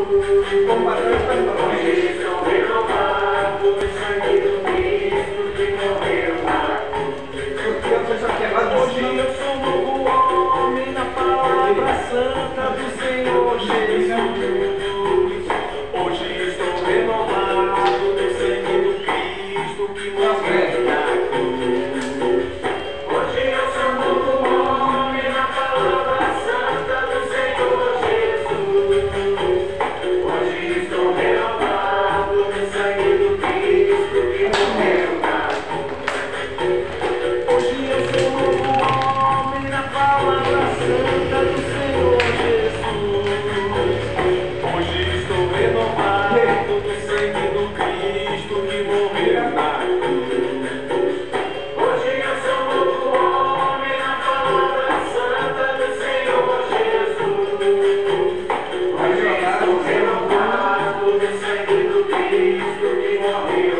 Hoje estou renovado no sangue do Cristo que morreu na cruz. Hoje eu sou um novo homem na palavra santa do Senhor Jesus. Hoje estou renovado no sangue do Cristo que morreu na cruz. Hoje eu sou um novo homem na palavra santa do Senhor Jesus. Hoje estou renovado no sangue do Cristo que morreu na cruz. Hoje eu sou um novo homem na palavra santa do Senhor Jesus. Hoje estou renovado no sangue do Cristo que morreu na cruz. Hoje eu sou um novo homem na palavra santa do Senhor Jesus. Hoje estou renovado no sangue do Cristo que morreu